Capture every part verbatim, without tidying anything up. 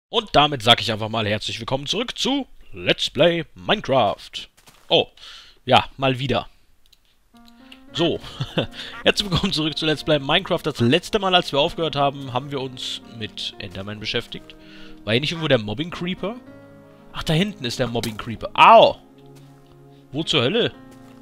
Und damit sage ich einfach mal herzlich willkommen zurück zu Let's Play Minecraft. Oh, ja, mal wieder. So, herzlich willkommen zurück zu Let's Play Minecraft. Das letzte Mal, als wir aufgehört haben, haben wir uns mit Enderman beschäftigt. War hier nicht irgendwo der Mobbing Creeper? Ach, da hinten ist der Mobbing Creeper. Au! Wo zur Hölle?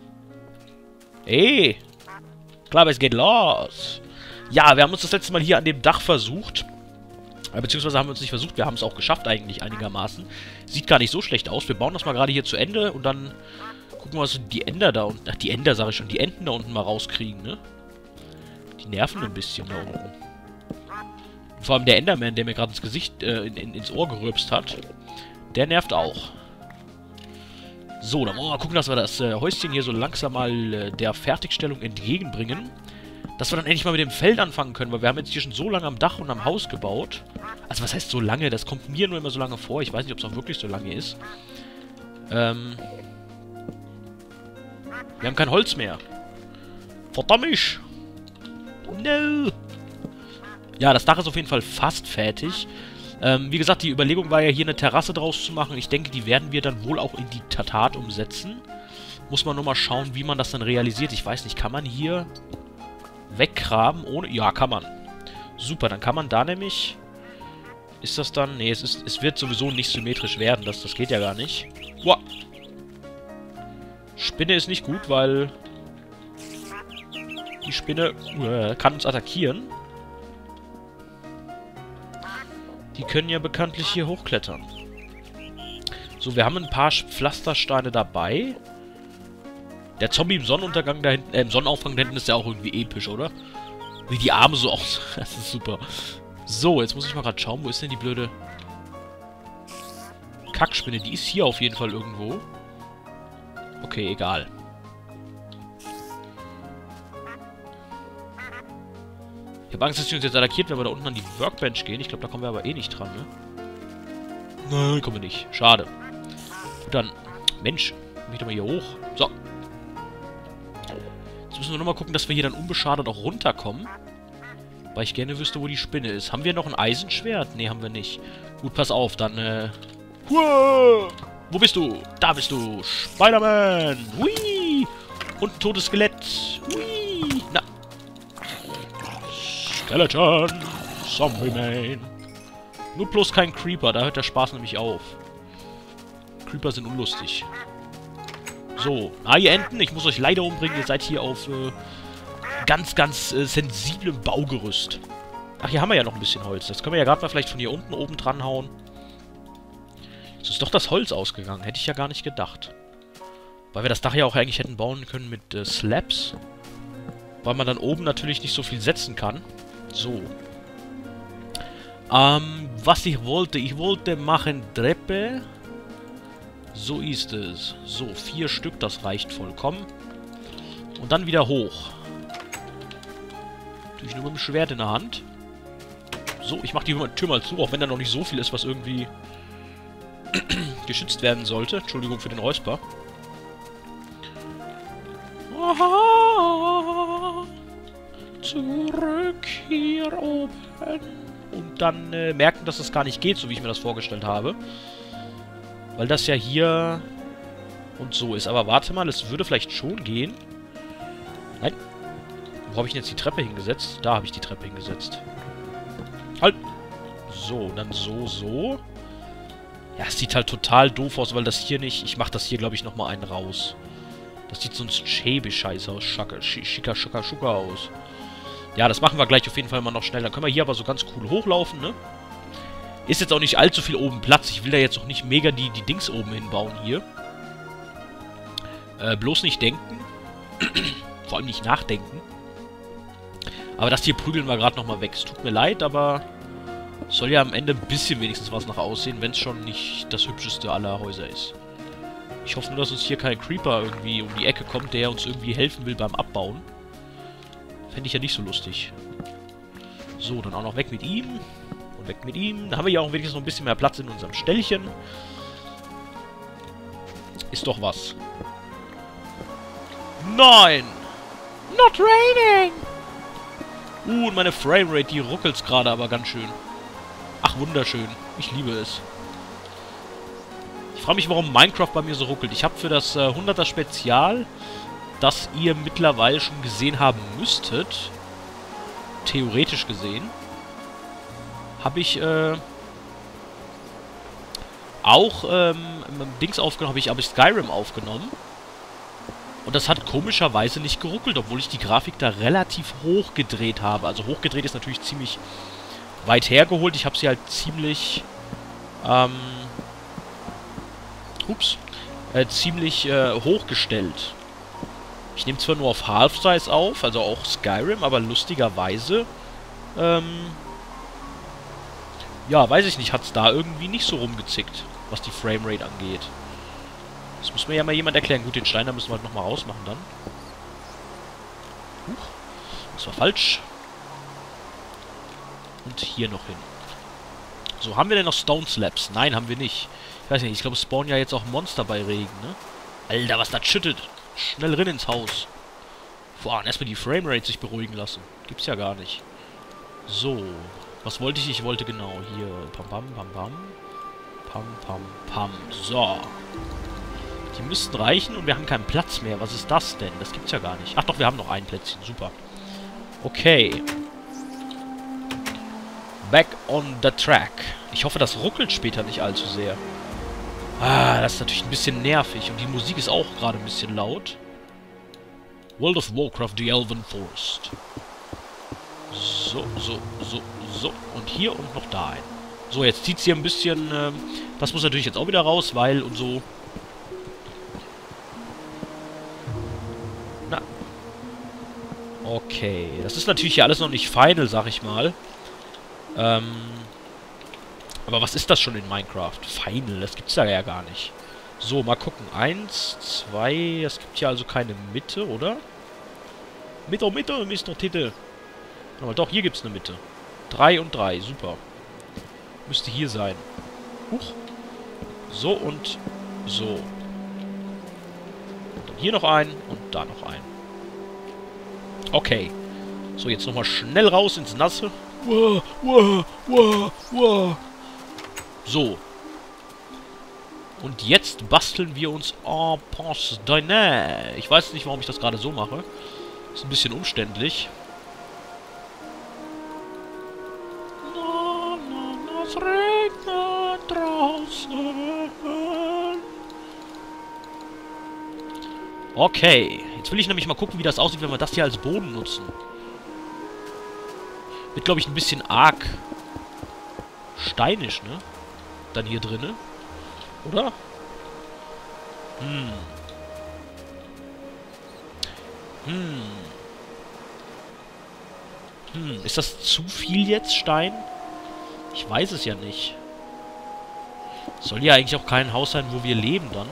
Ey! Klar, aber es geht los. Ja, wir haben uns das letzte Mal hier an dem Dach versucht. Beziehungsweise haben wir uns nicht versucht, wir haben es auch geschafft eigentlich einigermaßen. Sieht gar nicht so schlecht aus. Wir bauen das mal gerade hier zu Ende und dann gucken wir, was die Ender da unten... Ach, die Ender sage ich schon, die Enten da unten mal rauskriegen, ne? Die nerven ein bisschen da unten. Und vor allem der Enderman, der mir gerade ins Gesicht, äh, in, in, ins Ohr gerülpst hat, der nervt auch. So, dann wollen wir mal gucken, dass wir das äh, Häuschen hier so langsam mal äh, der Fertigstellung entgegenbringen. Dass wir dann endlich mal mit dem Feld anfangen können, weil wir haben jetzt hier schon so lange am Dach und am Haus gebaut. Also was heißt so lange? Das kommt mir nur immer so lange vor. Ich weiß nicht, ob es auch wirklich so lange ist. Ähm... Wir haben kein Holz mehr. Verdammt! No! Ja, das Dach ist auf jeden Fall fast fertig. Ähm, wie gesagt, die Überlegung war ja, hier eine Terrasse draus zu machen. Ich denke, die werden wir dann wohl auch in die Tat umsetzen. Muss man nur mal schauen, wie man das dann realisiert. Ich weiß nicht, kann man hier weggraben ohne... Ja, kann man. Super, dann kann man da nämlich... Ist das dann... Nee, es, ist, es wird sowieso nicht symmetrisch werden. Das, das geht ja gar nicht. Wow. Spinne ist nicht gut, weil... Die Spinne äh, kann uns attackieren. Die können ja bekanntlich hier hochklettern. So, wir haben ein paar Pflastersteine dabei. Der Zombie im Sonnenuntergang da hinten, äh, im Sonnenaufgang da hinten ist ja auch irgendwie episch, oder? Wie die Arme so aus. Das ist super. So, jetzt muss ich mal gerade schauen, wo ist denn die blöde Kackspinne? Die ist hier auf jeden Fall irgendwo. Okay, egal. Ich habe Angst, dass sie uns jetzt attackiert, wenn wir da unten an die Workbench gehen. Ich glaube, da kommen wir aber eh nicht dran, ne? Nein, kommen wir nicht. Schade. Gut, dann... Mensch, komm ich doch mal hier hoch. So. Jetzt müssen wir nochmal gucken, dass wir hier dann unbeschadet auch runterkommen. Weil ich gerne wüsste, wo die Spinne ist. Haben wir noch ein Eisenschwert? Ne, haben wir nicht. Gut, pass auf, dann, äh... Uah! Wo bist du? Da bist du. Spider-Man. Hui. Und ein totes Skelett. Hui. Na. Skeleton. Zombie-Man. Nur bloß kein Creeper. Da hört der Spaß nämlich auf. Creeper sind unlustig. So. Ah, ihr Enten. Ich muss euch leider umbringen. Ihr seid hier auf äh, ganz, ganz äh, sensiblem Baugerüst. Ach, hier haben wir ja noch ein bisschen Holz. Das können wir ja gerade mal vielleicht von hier unten oben dran hauen. Es ist doch das Holz ausgegangen. Hätte ich ja gar nicht gedacht. Weil wir das Dach ja auch eigentlich hätten bauen können mit äh, Slabs. Weil man dann oben natürlich nicht so viel setzen kann. So. Ähm, was ich wollte. Ich wollte machen Treppe. So ist es. So, vier Stück. Das reicht vollkommen. Und dann wieder hoch. Natürlich nur mit dem Schwert in der Hand. So, ich mache die Tür mal zu. Auch wenn da noch nicht so viel ist, was irgendwie... geschützt werden sollte. Entschuldigung für den Räusper. Aha, zurück hier oben. Und dann äh, merken, dass das gar nicht geht, so wie ich mir das vorgestellt habe. Weil das ja hier und so ist. Aber warte mal, es würde vielleicht schon gehen. Nein. Wo habe ich denn jetzt die Treppe hingesetzt? Da habe ich die Treppe hingesetzt. Halt. So, dann so, so. Ja, es sieht halt total doof aus, weil das hier nicht... Ich mache das hier, glaube ich, nochmal einen raus. Das sieht sonst schäbisch-scheiße aus. Schacke, schicker, schicker, schucker aus. Ja, das machen wir gleich auf jeden Fall mal noch schnell. Dann können wir hier aber so ganz cool hochlaufen, ne? Ist jetzt auch nicht allzu viel oben Platz. Ich will da jetzt auch nicht mega die, die Dings oben hinbauen hier. Äh, bloß nicht denken. Vor allem nicht nachdenken. Aber das hier prügeln wir gerade nochmal weg. Es tut mir leid, aber... Soll ja am Ende ein bisschen wenigstens was nach aussehen, wenn es schon nicht das hübscheste aller Häuser ist. Ich hoffe nur, dass uns hier kein Creeper irgendwie um die Ecke kommt, der uns irgendwie helfen will beim Abbauen. Fände ich ja nicht so lustig. So, dann auch noch weg mit ihm. Und weg mit ihm. Da haben wir ja auch wenigstens noch ein bisschen mehr Platz in unserem Ställchen. Ist doch was. Nein! Not raining! Uh, und meine Framerate, die ruckelt's gerade aber ganz schön. Ach, wunderschön. Ich liebe es. Ich frage mich, warum Minecraft bei mir so ruckelt. Ich habe für das äh, hunderter Spezial, das ihr mittlerweile schon gesehen haben müsstet, theoretisch gesehen, habe ich äh, auch ähm, Dings aufgenommen, habe ich, hab ich Skyrim aufgenommen. Und das hat komischerweise nicht geruckelt, obwohl ich die Grafik da relativ hoch gedreht habe. Also hochgedreht ist natürlich ziemlich weit hergeholt. Ich habe sie halt ziemlich, ähm, ups, äh, ziemlich äh, hochgestellt. Ich nehme zwar nur auf Half-Size auf, also auch Skyrim, aber lustigerweise, ähm, ja, weiß ich nicht, hat es da irgendwie nicht so rumgezickt, was die Framerate angeht. Das muss mir ja mal jemand erklären. Gut, den Stein, da müssen wir halt nochmal rausmachen dann. Huch, das war falsch. Und hier noch hin. So, haben wir denn noch Stone Slabs? Nein, haben wir nicht. Ich weiß nicht, ich glaube, es spawnen ja jetzt auch Monster bei Regen, ne? Alter, was das schüttet. Schnell rein ins Haus. Boah, und erstmal die Framerate sich beruhigen lassen. Gibt's ja gar nicht. So, was wollte ich? Ich wollte genau hier. Pam, pam, pam, pam. Pam, pam, pam. So. Die müssten reichen und wir haben keinen Platz mehr. Was ist das denn? Das gibt's ja gar nicht. Ach doch, wir haben noch ein Plätzchen. Super. Okay. Back on the track. Ich hoffe, das ruckelt später nicht allzu sehr. Ah, das ist natürlich ein bisschen nervig. Und die Musik ist auch gerade ein bisschen laut. World of Warcraft, The Elven Forest. So, so, so, so. Und hier und noch da ein. So, jetzt zieht es hier ein bisschen... Ähm, das muss natürlich jetzt auch wieder raus, weil und so... Na. Okay. Das ist natürlich hier alles noch nicht final, sag ich mal. Ähm... Aber was ist das schon in Minecraft? Final, das gibt's da ja gar nicht. So, mal gucken. Eins, zwei, es gibt hier also keine Mitte, oder? Mitte, Mitte, Mister Titel. Aber doch, hier gibt's eine Mitte. Drei und drei, super. Müsste hier sein. Huch. So und so. Und dann hier noch ein und da noch ein. Okay. So, jetzt nochmal schnell raus ins Nasse. Wow, wow, wow, wow. So. Und jetzt basteln wir uns en pense diner. Ich weiß nicht, warum ich das gerade so mache. Ist ein bisschen umständlich. Na, na, es regnet draußen. Okay. Jetzt will ich nämlich mal gucken, wie das aussieht, wenn wir das hier als Boden nutzen. Wird, glaube ich, ein bisschen arg steinisch, ne? Dann hier drinne. Oder? Hm. Hm. Hm. Ist das zu viel jetzt, Stein? Ich weiß es ja nicht. Soll ja eigentlich auch kein Haus sein, wo wir leben dann.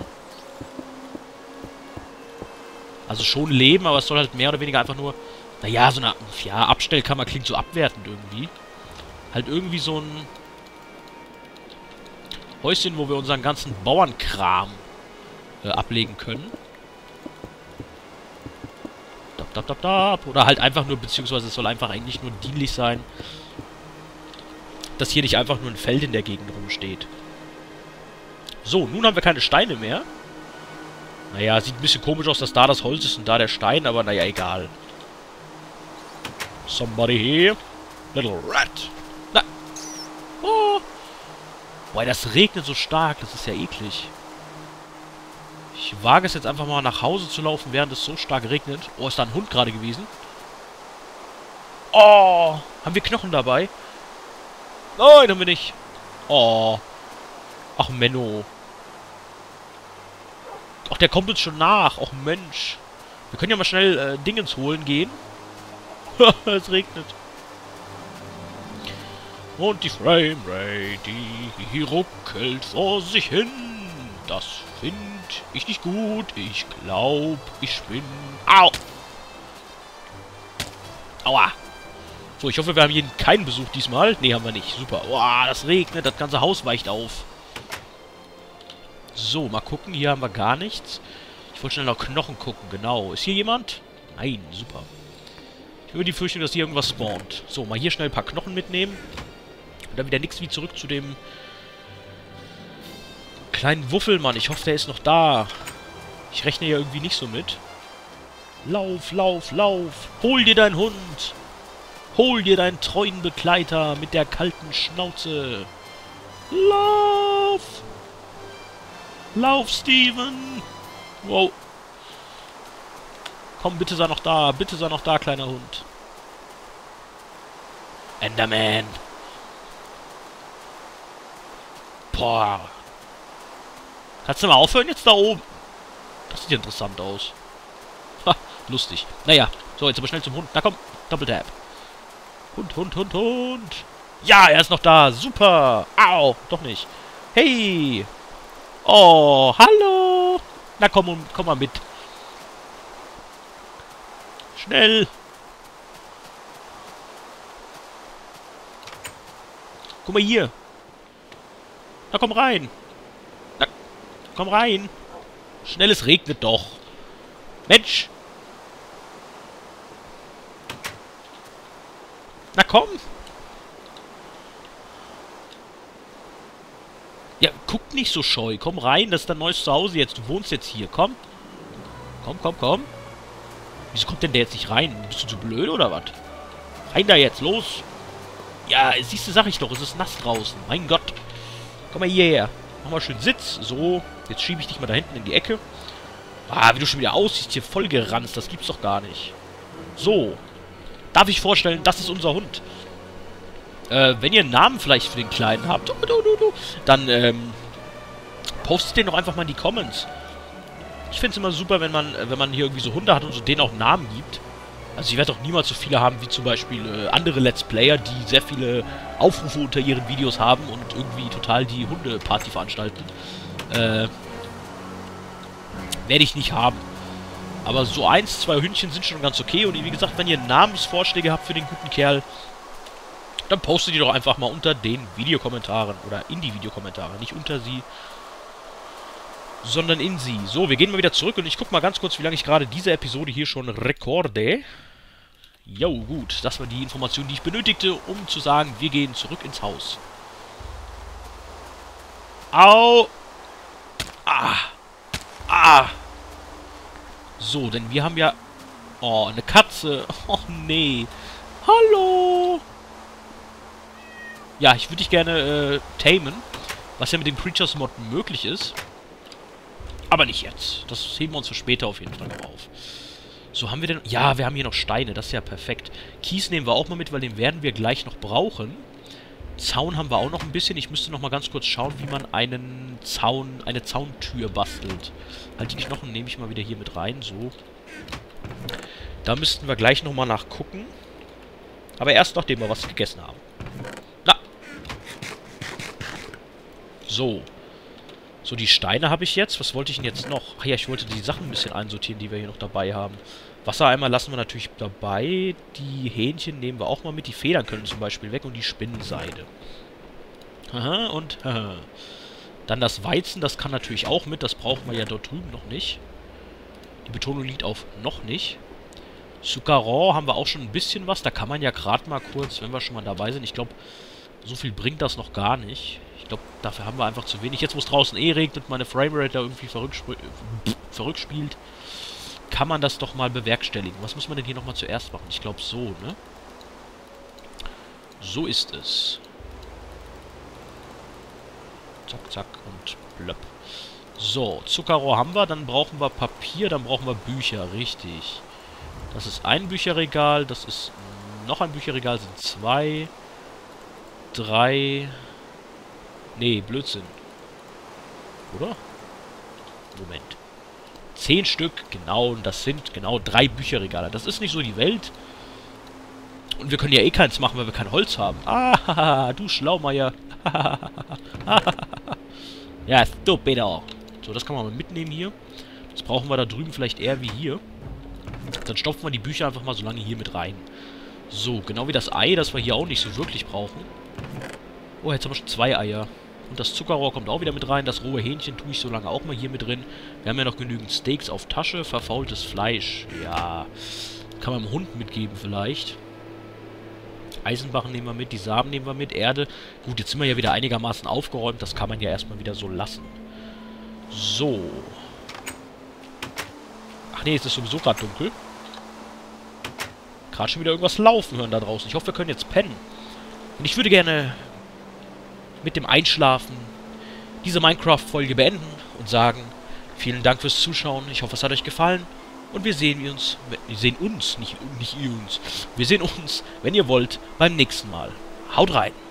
Also schon leben, aber es soll halt mehr oder weniger einfach nur... Naja, so eine... Ja, Abstellkammer klingt so abwertend irgendwie. Halt irgendwie so ein... Häuschen, wo wir unseren ganzen Bauernkram äh, ablegen können. Dab, dab, dab, dab. Oder halt einfach nur, beziehungsweise es soll einfach eigentlich nur dienlich sein, dass hier nicht einfach nur ein Feld in der Gegend rumsteht. So, nun haben wir keine Steine mehr. Naja, sieht ein bisschen komisch aus, dass da das Holz ist und da der Stein, aber naja, egal. Somebody here. Little rat. Na. Oh. Boah, das regnet so stark, das ist ja eklig. Ich wage es jetzt einfach mal nach Hause zu laufen, während es so stark regnet. Oh, ist da ein Hund gerade gewesen? Oh, haben wir Knochen dabei? Nein, haben wir nicht. Oh. Ach, Menno. Ach, der kommt uns schon nach. Ach, Mensch. Wir können ja mal schnell äh, Dingens holen gehen. Es regnet. Und die Framerate, die hier ruckelt vor sich hin. Das finde ich nicht gut. Ich glaub, ich bin... Au! Aua! So, ich hoffe, wir haben hier keinen Besuch diesmal. Ne, haben wir nicht. Super. Boah, das regnet. Das ganze Haus weicht auf. So, mal gucken. Hier haben wir gar nichts. Ich wollte schnell nach Knochen gucken. Genau. Ist hier jemand? Nein, super. Ich habe die Befürchtung, dass hier irgendwas spawnt. So, mal hier schnell ein paar Knochen mitnehmen. Und dann wieder nichts wie zurück zu dem kleinen Wuffelmann. Ich hoffe, der ist noch da. Ich rechne ja irgendwie nicht so mit. Lauf, lauf, lauf. Hol dir deinen Hund. Hol dir deinen treuen Begleiter mit der kalten Schnauze. Lauf. Lauf, Steven. Wow. Komm, bitte sei noch da. Bitte sei noch da, kleiner Hund. Enderman. Boah. Kannst du mal aufhören jetzt da oben? Das sieht interessant aus. Ha, lustig. Naja, so, jetzt aber schnell zum Hund. Na komm, Double Tap. Hund, Hund, Hund, Hund. Ja, er ist noch da. Super. Au, doch nicht. Hey. Oh, hallo. Na komm, komm mal mit. Schnell. Guck mal hier. Na komm rein. Na, komm rein. Schnell, es regnet doch. Mensch. Na komm. Ja, guck nicht so scheu. Komm rein, das ist dein neues Zuhause jetzt. Du wohnst jetzt hier. Komm. Komm, komm, komm. Wieso kommt denn der jetzt nicht rein? Bist du zu blöd oder was? Rein da jetzt, los. Ja, siehst du, sag ich doch, es ist nass draußen. Mein Gott. Komm mal hierher. Mach mal schön Sitz. So, jetzt schiebe ich dich mal da hinten in die Ecke. Ah, wie du schon wieder aussiehst, hier voll geranzt. Das gibt's doch gar nicht. So. Darf ich vorstellen, das ist unser Hund. Äh, wenn ihr einen Namen vielleicht für den Kleinen habt, dann, ähm, postet den doch einfach mal in die Comments. Ich finde es immer super, wenn man, wenn man hier irgendwie so Hunde hat und so denen auch Namen gibt. Also ich werde doch niemals so viele haben wie zum Beispiel äh, andere Let's Player, die sehr viele Aufrufe unter ihren Videos haben und irgendwie total die Hundeparty veranstalten. Äh, werde ich nicht haben. Aber so eins, zwei Hündchen sind schon ganz okay. Und wie gesagt, wenn ihr Namensvorschläge habt für den guten Kerl, dann postet die doch einfach mal unter den Videokommentaren. Oder in die Videokommentare. Nicht unter sie, sondern in sie. So, wir gehen mal wieder zurück und ich gucke mal ganz kurz, wie lange ich gerade diese Episode hier schon rekorde. Jo, gut. Das war die Information, die ich benötigte, um zu sagen, wir gehen zurück ins Haus. Au! Ah! Ah! So, denn wir haben ja... Oh, eine Katze. Oh, nee. Hallo! Ja, ich würde dich gerne äh, tamen, was ja mit dem Creatures Mod möglich ist. Aber nicht jetzt. Das heben wir uns für später auf jeden Fall noch auf. So, haben wir denn... Ja, wir haben hier noch Steine. Das ist ja perfekt. Kies nehmen wir auch mal mit, weil den werden wir gleich noch brauchen. Zaun haben wir auch noch ein bisschen. Ich müsste noch mal ganz kurz schauen, wie man einen Zaun... eine Zauntür bastelt. Halt, die Knochen nehme ich mal wieder hier mit rein. So. Da müssten wir gleich noch mal nachgucken. Aber erst nachdem wir was gegessen haben. Na! So. So, die Steine habe ich jetzt. Was wollte ich denn jetzt noch? Ach ja, ich wollte die Sachen ein bisschen einsortieren, die wir hier noch dabei haben. Wassereimer lassen wir natürlich dabei. Die Hähnchen nehmen wir auch mal mit. Die Federn können zum Beispiel weg und die Spinnenseide. Aha, und haha. Dann das Weizen, das kann natürlich auch mit. Das brauchen wir ja dort drüben noch nicht. Die Betonung liegt auf noch nicht. Sucaron haben wir auch schon ein bisschen was. Da kann man ja gerade mal kurz, wenn wir schon mal dabei sind. Ich glaube, so viel bringt das noch gar nicht. Ich glaube, dafür haben wir einfach zu wenig. Jetzt, wo es draußen eh regnet und meine Framerate da irgendwie verrückt, verrückt spielt, kann man das doch mal bewerkstelligen. Was muss man denn hier nochmal zuerst machen? Ich glaube so, ne? So ist es. Zack, zack und blöpp. So, Zuckerrohr haben wir. Dann brauchen wir Papier, dann brauchen wir Bücher. Richtig. Das ist ein Bücherregal. Das ist noch ein Bücherregal. Sind zwei. Drei... Nee, Blödsinn. Oder? Moment. Zehn Stück, genau. Und das sind genau drei Bücherregale. Das ist nicht so die Welt. Und wir können ja eh keins machen, weil wir kein Holz haben. Ah, du Schlaumeier. Ja, stupido. So, das kann man mal mitnehmen hier. Das brauchen wir da drüben vielleicht eher wie hier. Dann stopfen wir die Bücher einfach mal so lange hier mit rein. So, genau wie das Ei, das wir hier auch nicht so wirklich brauchen. Oh, jetzt haben wir schon zwei Eier. Und das Zuckerrohr kommt auch wieder mit rein. Das rohe Hähnchen tue ich so lange auch mal hier mit drin. Wir haben ja noch genügend Steaks auf Tasche. Verfaultes Fleisch. Ja. Kann man dem Hund mitgeben vielleicht. Eisenbachen nehmen wir mit. Die Samen nehmen wir mit. Erde. Gut, jetzt sind wir ja wieder einigermaßen aufgeräumt. Das kann man ja erstmal wieder so lassen. So. Ach nee, es ist sowieso gerade dunkel. Gerade schon wieder irgendwas laufen hören da draußen. Ich hoffe, wir können jetzt pennen. Und ich würde gerne mit dem Einschlafen diese Minecraft-Folge beenden und sagen, vielen Dank fürs Zuschauen. Ich hoffe, es hat euch gefallen. Und wir sehen uns, wir sehen uns, nicht, nicht ihr uns. Wir sehen uns, wenn ihr wollt, beim nächsten Mal. Haut rein!